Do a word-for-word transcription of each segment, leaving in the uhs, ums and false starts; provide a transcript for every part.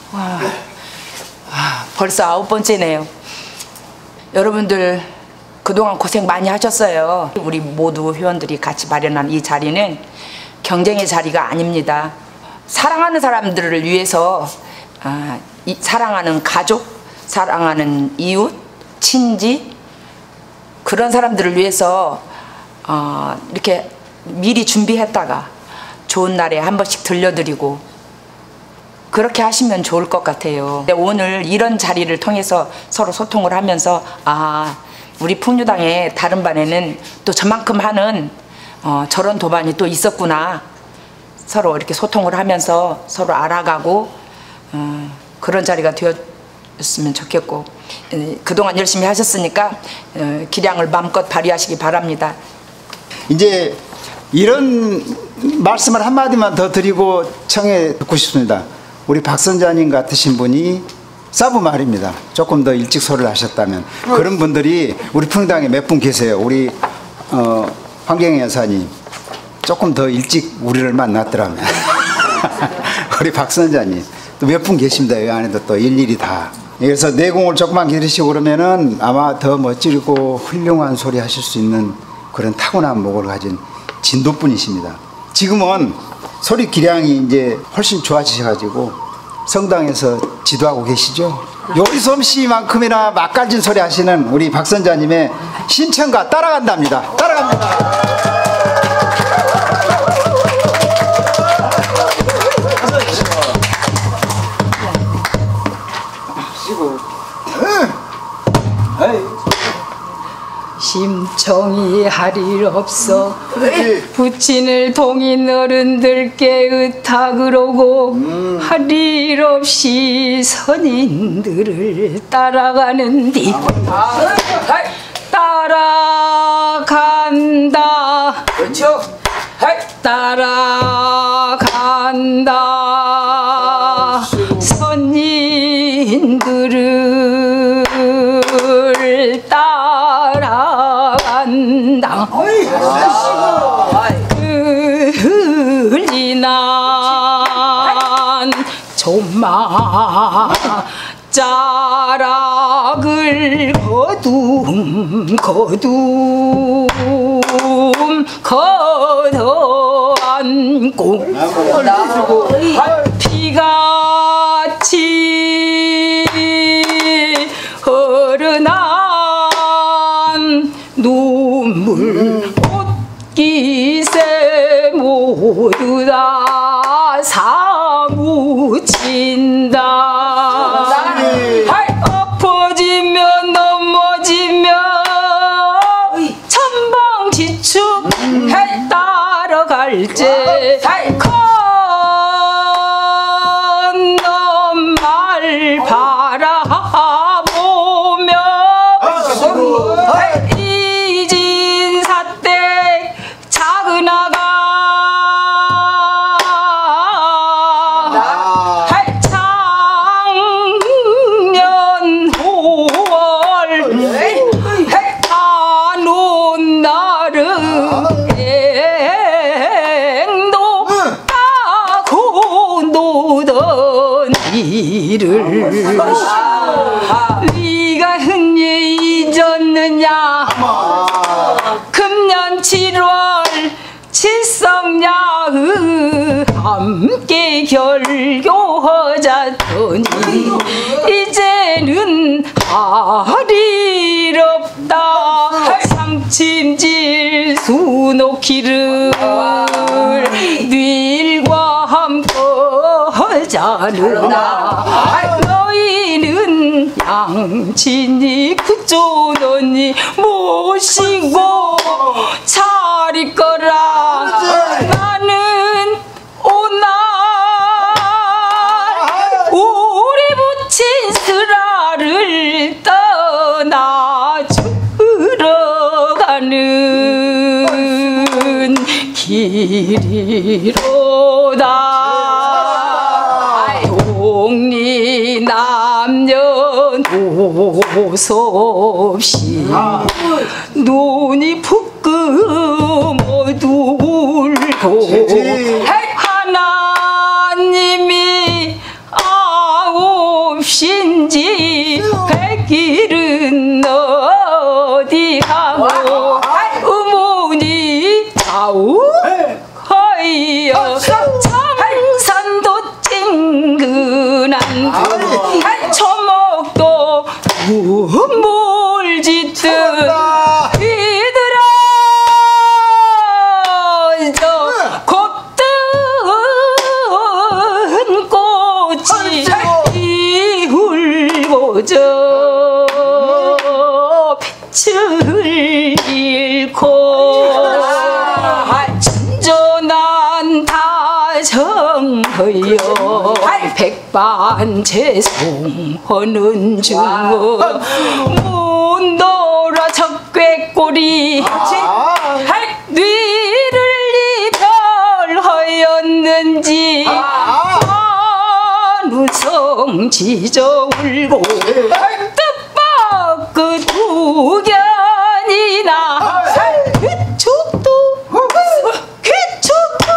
와, 아, 벌써 아홉 번째네요. 여러분들 그동안 고생 많이 하셨어요. 우리 모두 회원들이 같이 마련한 이 자리는 경쟁의 자리가 아닙니다. 사랑하는 사람들을 위해서 아, 이, 사랑하는 가족, 사랑하는 이웃, 친지 그런 사람들을 위해서 어, 이렇게 미리 준비했다가 좋은 날에 한 번씩 들려드리고 그렇게 하시면 좋을 것 같아요. 근데 오늘 이런 자리를 통해서 서로 소통을 하면서 아, 우리 풍류당의 다른 반에는 또 저만큼 하는 어, 저런 도반이 또 있었구나. 서로 이렇게 소통을 하면서 서로 알아가고 어, 그런 자리가 되었으면 좋겠고 그동안 열심히 하셨으니까 어, 기량을 마음껏 발휘하시기 바랍니다. 이제 이런 말씀을 한마디만 더 드리고 청해 듣고 싶습니다. 우리 박 선자님 같으신 분이 사부 말입니다. 조금 더 일찍 소리를 하셨다면 그런 분들이 우리 풍당에 몇 분 계세요. 우리 어, 황경영 여사님 조금 더 일찍 우리를 만났더라면 우리 박 선자님 또 몇 분 계십니다. 이 안에도 또 일일이 다. 그래서 내공을 조금만 기르시고 그러면은 아마 더 멋지고 훌륭한 소리 하실 수 있는 그런 타고난 목을 가진 진도분이십니다. 지금은 소리 기량이 이제 훨씬 좋아지셔가지고 성당에서 지도하고 계시죠. 요리솜씨만큼이나 맛깔진 소리 하시는 우리 박선자님의 신청가 따라간답니다. 따라갑니다. 심청이 할 일 없어 부친을 동인 어른들께 의탁으로고 음. 할 일 없이 선인들을 따라가는디 아. 따라간다 그렇죠 따라간다 아, 선인들을 따라간다 흘리난 조마자락을 거둠 거둠 걷어 안고 피같이 흐르난 눈물 옷깃에 모두 다 사무친다. 엎어지면 넘어지면 천방지축 따라갈제 건넌 말 바라보며 이진 사댁 작은 아가 작년 오월 안온 날은 행도 따고 노던 일을 네가 흔히 잊었느냐 금년 칠월 칠성야의 함께 결교하자더니 이제는 할 일 없다 상침질 수놓기를 닐과 함께 하자느나 너희는 양친이 그쪽언니 모시고 차릴 거라 나는 오날 우리 부친 슬아를 떠나 주러 가는 길이로다. 동리 남녀노소없이 눈이 붓금 어두울고 하나님이 아오 하여 장산도 찡근한 초목도 물짓듯 비들어 저 곱든 꽃이 이울고져 빛을 잃고 진전한 다정하여 백반채송하는 중 문도라 적괴꼬리 뉘를 이별하였는지 한우성 지저 울고 뜻밖의 두견이나 귀축도 귀축도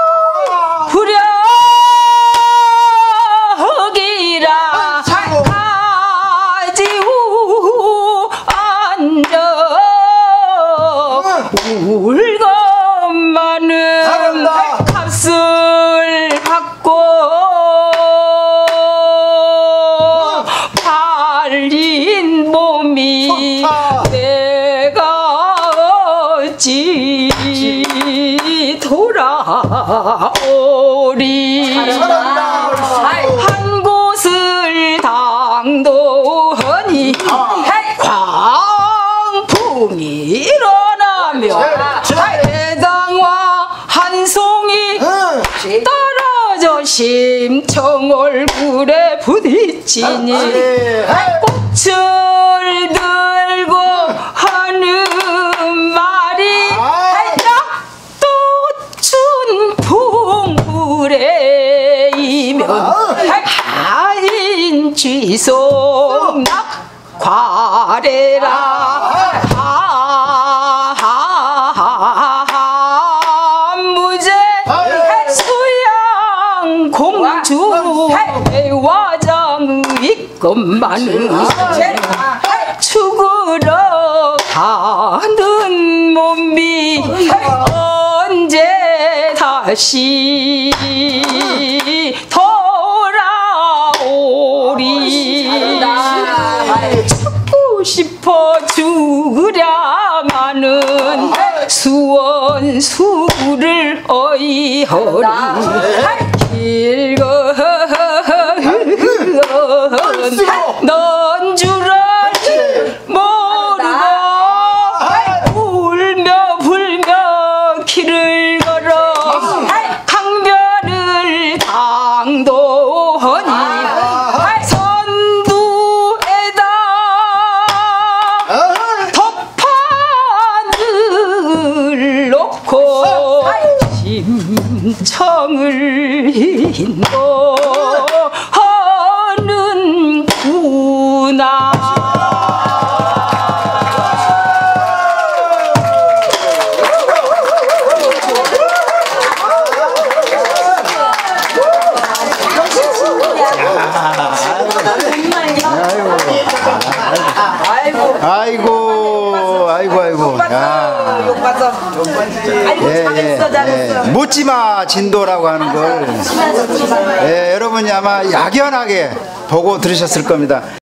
부려기라 가지우 앉아 울것만은 값을 받고 팔린 몸이 내가 어찌 돌아오리 한 곳을 당도하니 광풍이 일어나며 해당와 한 송이 떨어져 심청 얼굴에 부딪히니 꽃을 들고 하는 말이 낙도춘 풍물에 이면 하인 쥐속 낙과래라 무제 수양 공주 대화장 있건만은 죽으러 가는 몸이 언제 다시 돌아오리 죽고 싶어 죽으랴마는 수원수를 어이허리 길건 넌 줄을 모르고 울며 불며 길을 걸어 강변을 당도하니 선두에다 덮판을 놓고 심청을 인도하는구나. 아이고, 아이고, 아이고. 야. 예, 예, 예. 묻지마 진도라고 하는 걸 예, 여러분이 아마 약연하게 보고 들으셨을 겁니다.